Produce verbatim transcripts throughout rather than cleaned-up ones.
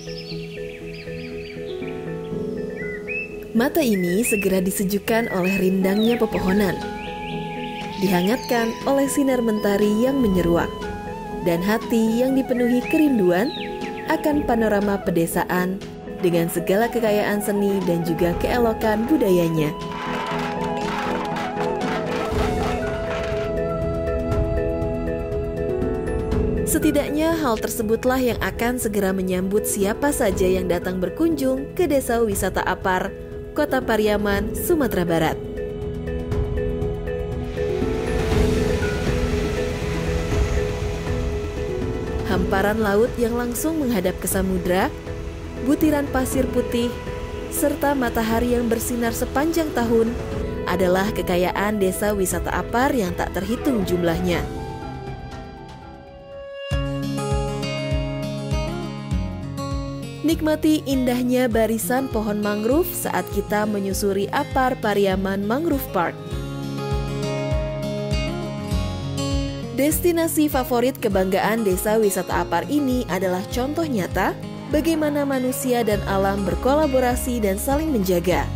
Mata ini segera disejukkan oleh rindangnya pepohonan, dihangatkan oleh sinar mentari yang menyeruak, dan hati yang dipenuhi kerinduan akan panorama pedesaan dengan segala kekayaan seni dan juga keelokan budayanya. Setidaknya hal tersebutlah yang akan segera menyambut siapa saja yang datang berkunjung ke Desa Wisata Apar, Kota Pariaman, Sumatera Barat. Hamparan laut yang langsung menghadap ke samudra, butiran pasir putih, serta matahari yang bersinar sepanjang tahun adalah kekayaan Desa Wisata Apar yang tak terhitung jumlahnya. Nikmati indahnya barisan pohon mangrove saat kita menyusuri Apar Pariaman Mangrove Park. Destinasi favorit kebanggaan Desa Wisata Apar ini adalah contoh nyata bagaimana manusia dan alam berkolaborasi dan saling menjaga.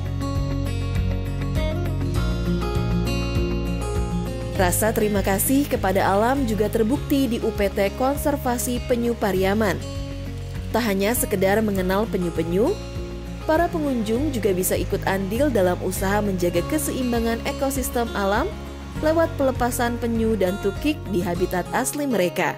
Rasa terima kasih kepada alam juga terbukti di U P T Konservasi Penyu Pariaman. Tak hanya sekedar mengenal penyu-penyu, para pengunjung juga bisa ikut andil dalam usaha menjaga keseimbangan ekosistem alam lewat pelepasan penyu dan tukik di habitat asli mereka.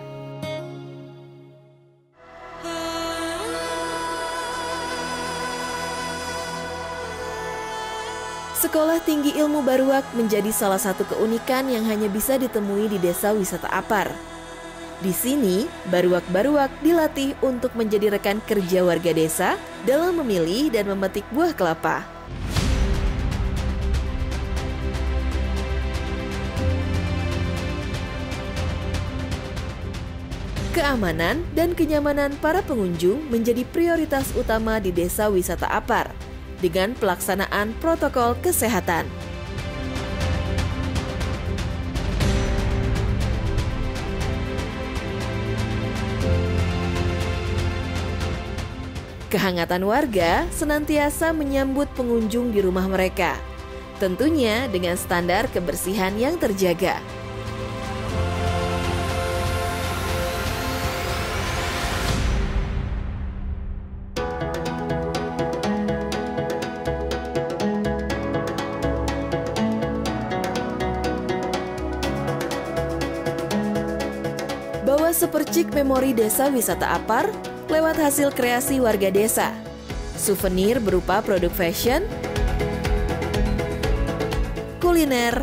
Sekolah Tinggi Ilmu Baruak menjadi salah satu keunikan yang hanya bisa ditemui di Desa Wisata Apar. Di sini, baruak-baruak dilatih untuk menjadi rekan kerja warga desa dalam memilih dan memetik buah kelapa. Keamanan dan kenyamanan para pengunjung menjadi prioritas utama di Desa Wisata Apar dengan pelaksanaan protokol kesehatan. Kehangatan warga senantiasa menyambut pengunjung di rumah mereka, tentunya dengan standar kebersihan yang terjaga. Bawa sepercik memori Desa Wisata Apar lewat hasil kreasi warga desa, souvenir berupa produk fashion, kuliner,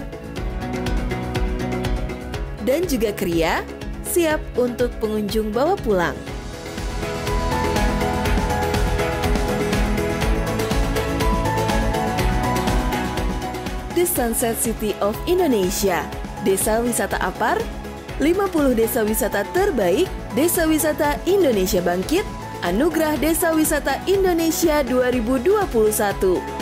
dan juga kria siap untuk pengunjung bawa pulang. The Sunset City of Indonesia, Desa Wisata Apar, lima puluh desa wisata terbaik, Desa Wisata Indonesia Bangkit, Anugerah Desa Wisata Indonesia dua ribu dua puluh satu.